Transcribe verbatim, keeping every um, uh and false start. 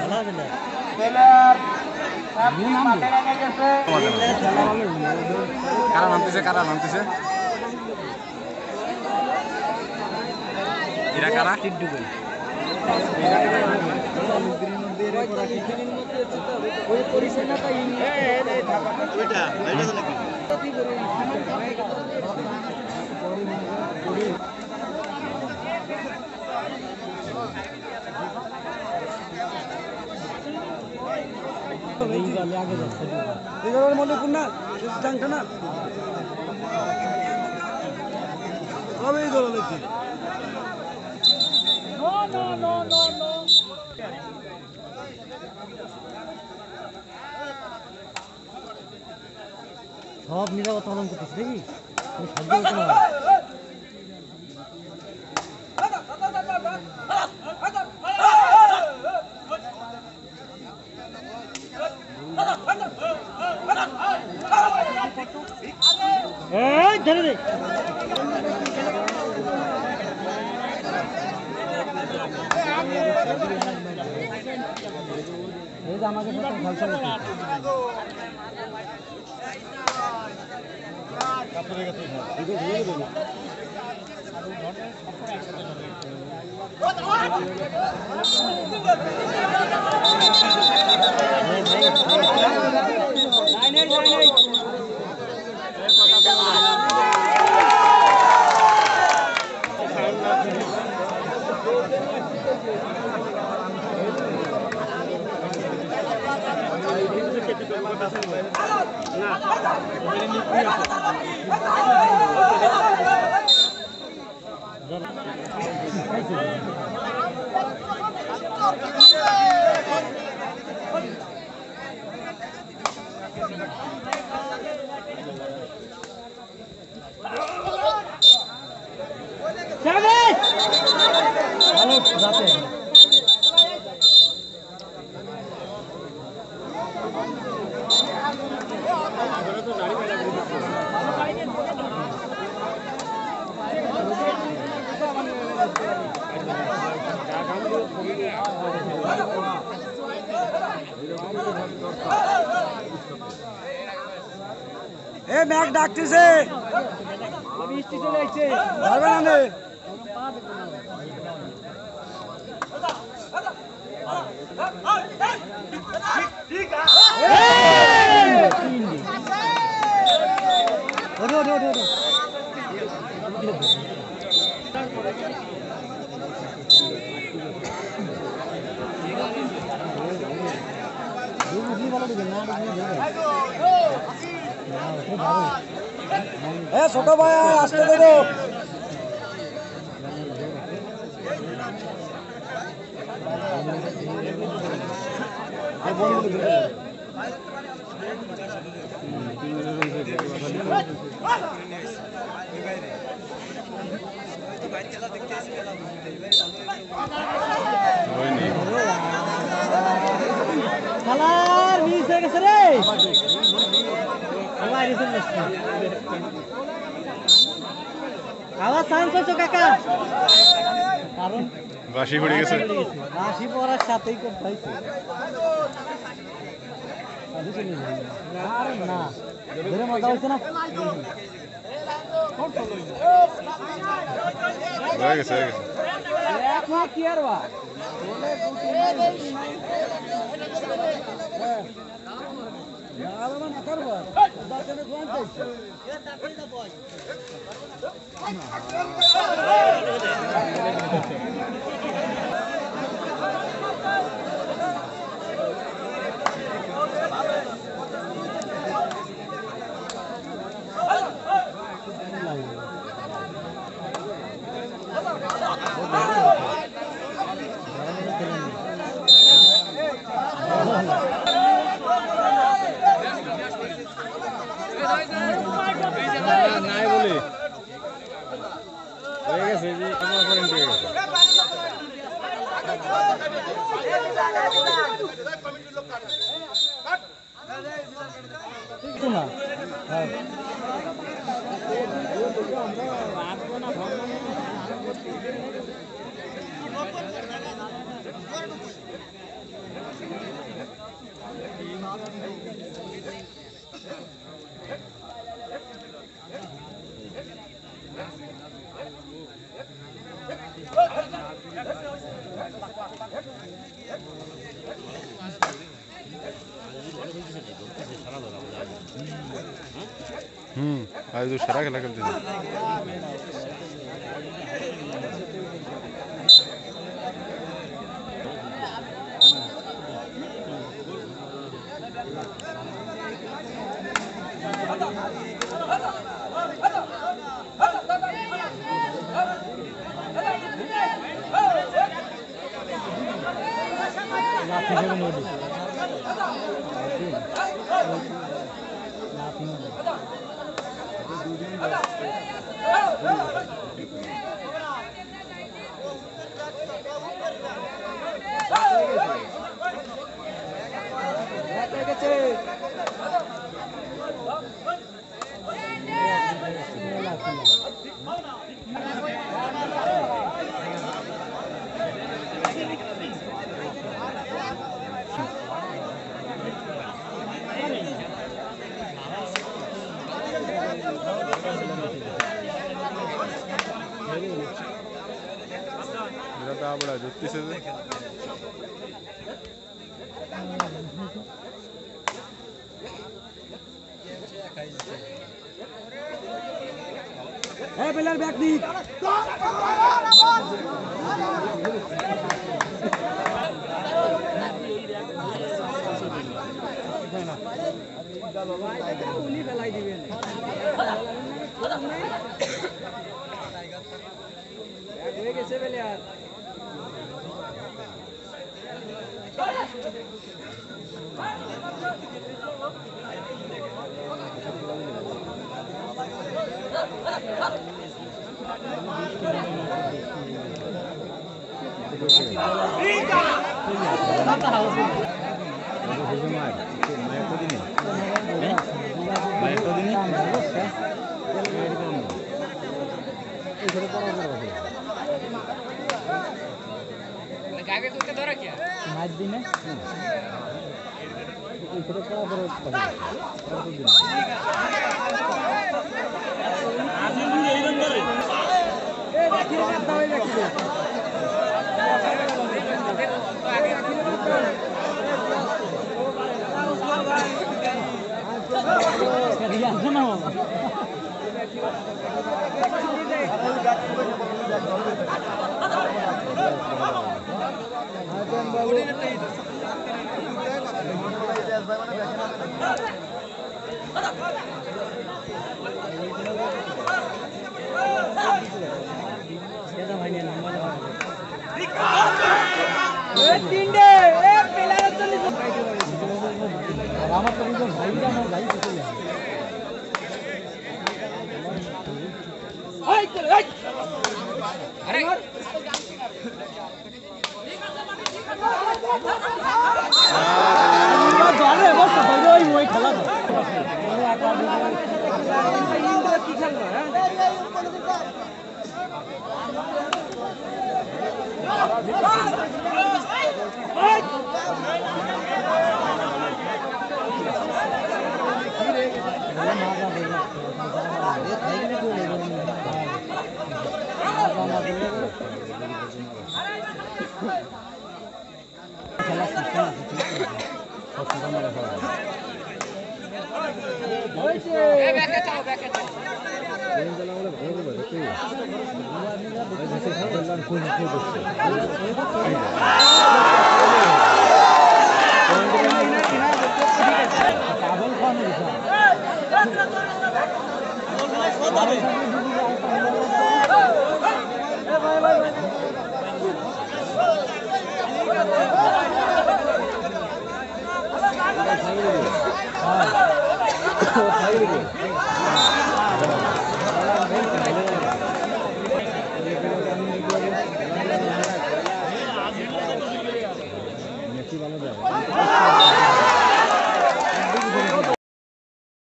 কারা নামতেছে কারা নামতেছে এরা কারা টিডুগল ওই পরিচ্ছন্নতা ওইটা ওইটা নাকি आगे इधर मल्ले पुन्ना जांगटा ना अबे इधर लेती no no no no no सब निरापत्ता पालन করতেছ দেখি সাহায্য করতে না এই ধরে দে এই যে আমাকে সাথে খেলছে কাপড়ে গেছে ভিডিও ধরে দেব নাই নাই নাই নাই ए मैक डाकतेছে বৃষ্টি চলে আসছে ধরবে না রে ঠিক আছে ওঠো ওঠো ওঠো এ ছোট ভাই আসতে দে তো খেলার মিস হয়ে গেছে রে আবার চান্স হচ্ছে কাকা কারণ বাসি পড়ে গেছে বাসি পড়ার সাথেই করতে হয়েছে না ধরে মজা হয়েছে না হয়ে গেছে হয়ে গেছে এক মাস কি আর বা यार ना कर बा दाते ने कोन चाहिए ये दाते ना बॉय নাই বলে হয়ে গেছে জি আমার করেন দিয়ে গেছে ঠিক না হ্যাঁ हम्म आज तो शराब खेला करते थे मेरा बड़ा जुत्ती से ए पिलर बैक दी উনি ফেলাই দিবেন হয়ে গেছে বেলে আর आगे तो धरा क्या मार दी ना इधर पड़ा बरो आज भी यही नंबर है ए देखिए ना दवाई देखिए करिया सुनो पागल